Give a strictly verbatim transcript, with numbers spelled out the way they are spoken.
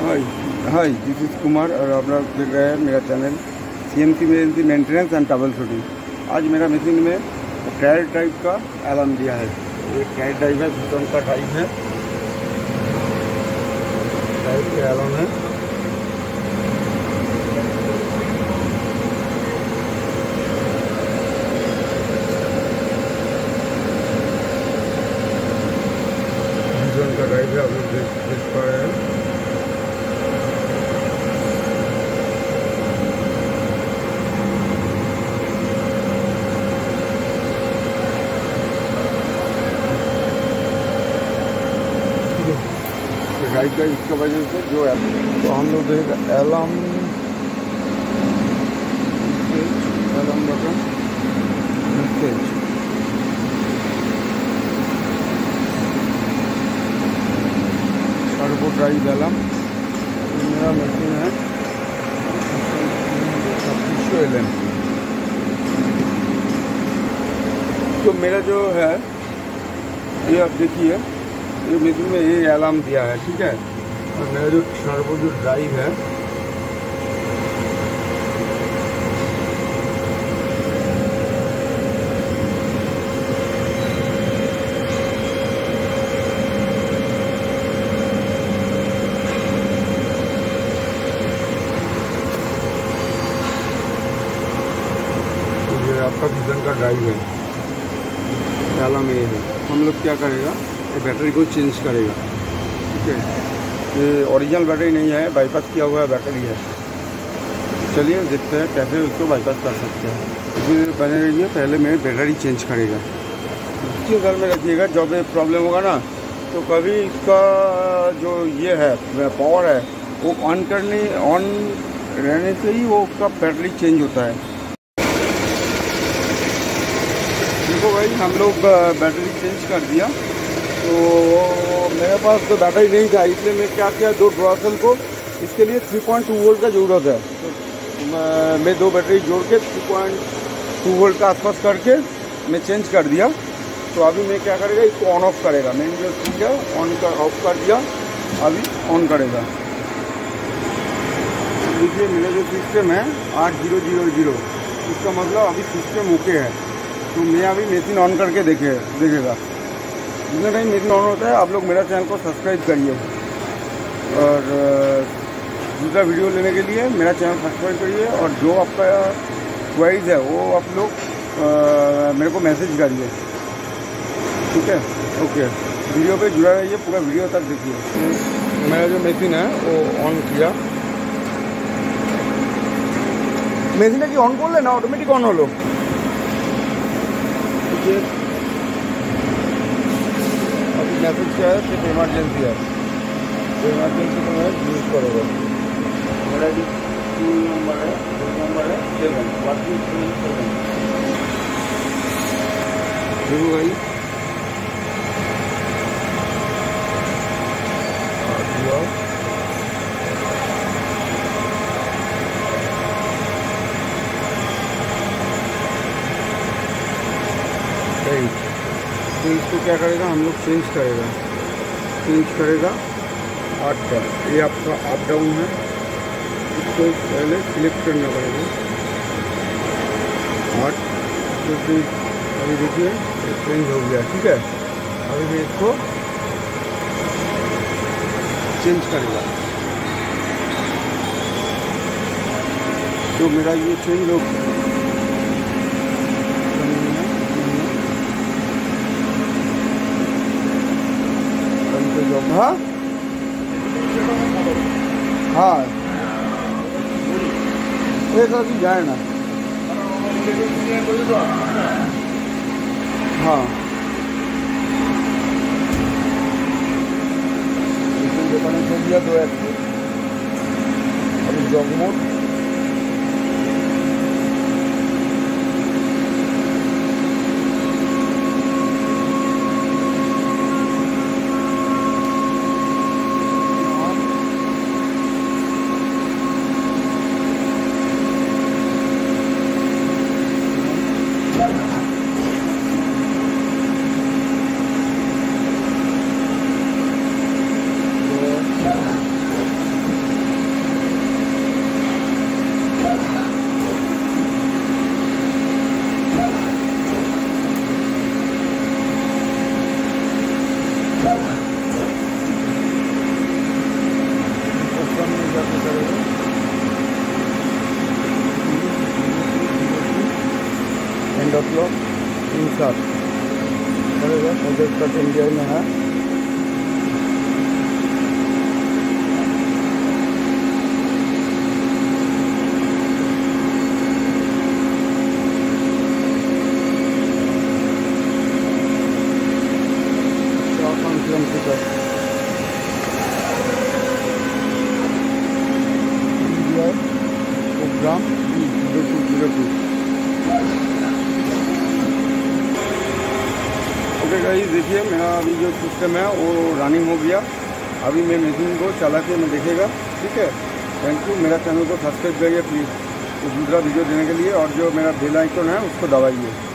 Hi hi this is Kumar और आप लोग देख रहे हैं मेरा channel C M C maintenance and troubleshooting. आज मेरा मशीन में टायर टाइप का अलार्म दिया है। एक टायर टाइप है, भूतन का टाइप है, टाइप का अलार्म है। भूतन का टाइप है, आप लोग देख देख पा रहे हैं। राइट का इसका वजह से जो है तो हम लोग देखेगा alarm alarm button message servo drive alarm. मेरा मशीन है एल एम। तो मेरा जो है ये आप देखिए, ये मशीन में ये अलार्म दिया है, ठीक है। और मेरा जो सर्वो जो ड्राइव है तो ये आपका भूतन का ड्राइव है, अलार्म ये है। हम लोग क्या करेगा, ये बैटरी को चेंज करेगा, ठीक है। ये ओरिजिनल बैटरी नहीं है, बाईपास किया हुआ बैटरी है। चलिए देखते हैं कैसे उसको बाईपास कर सकते हैं। इसलिए बने रहिए, पहले मैं बैटरी चेंज करेगा। इसके घर में रखिएगा, जब ये प्रॉब्लम होगा ना तो कभी इसका जो ये है पावर है वो ऑन करने ऑन रहने से ही वो उसका बैटरी चेंज होता है। देखो भाई, हम लोग बैटरी चेंज कर दिया। तो मेरे पास तो बैटरी नहीं था, इसलिए मैं क्या किया, दो ड्रॉसल को इसके लिए थ्री पॉइंट टू वोल्ट का ज़रूरत है। तो मैं दो बैटरी जोड़ के थ्री पॉइंट टू वोल्ट का आसपास करके मैं चेंज कर दिया। तो अभी मैं क्या करेगा, इसको ऑन ऑफ करेगा। मैंने जो किया ऑन कर ऑफ कर दिया, अभी ऑन करेगा। देखिए मेरा जो सिस्टम है आठ जीरो जीरो जीरो, इसका मतलब अभी सिस्टम ओके है। तो मैं अभी मशीन ऑन करके देखे देखेगा जितना टाइम मशीन ऑन होता है। आप लोग मेरा चैनल को सब्सक्राइब करिए और दूसरा वीडियो लेने के लिए मेरा चैनल सब्सक्राइब करिए। और जो आपका क्वेरीज है वो आप लोग मेरे को मैसेज करिए, ठीक है। ओके, वीडियो पे जुड़ा रहिए, पूरा वीडियो तक देखिए। मेरा जो मशीन है वो ऑन किया, मशीन की ऑन कर लेना, ऑटोमेटिक ऑन हो लो। अभी मैसेज क्या है, सिर्फ इमरजेंसी है, तो इमरजेंसी को मैं यूज़ करोगे। मेरा जो टू नंबर है, दो नंबर है सेवन, बाकी सेवन। देखो भाई, तो इसको क्या करेगा, हम लोग चेंज करेगा चेंज करेगा आठ का। ये आपका अप डाउन है, इसको पहले सिलेक्ट करना पड़ेगा आठ। तो फिर अभी देखिए चेंज हो गया, ठीक है। अभी मैं इसको चेंज करेगा, तो मेरा ये चेंज हो हाँ हाँ एक अभी जाए ना। हाँ कनेक्ट हो गया, दो अभी जॉब मोड। क्लॉक इंसर्ट करेगा। प्रोजेक्ट कट इंडिया में है। Program zero two zero two. Okay guys, देखिए मेरा अभी जो सिस्टम है वो रनिंग हो गया। अभी मैं मशीन को चला के मैं देखेगा। ठीक है, थैंक यू। मेरा चैनल को सब्सक्राइब करिए प्लीज़, तो दूसरा वीडियो देने के लिए, और जो मेरा बेल आइकन है उसको दबाइए।